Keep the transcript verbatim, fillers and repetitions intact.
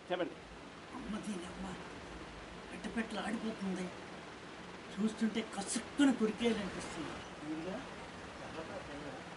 చెప్పండి. అమ్మ దీనమ్మ పెట్ట పెట్టలు ఆడిపోతుంది, చూస్తుంటే కసుక్కుని కొరికేయాలనిపిస్తుంది.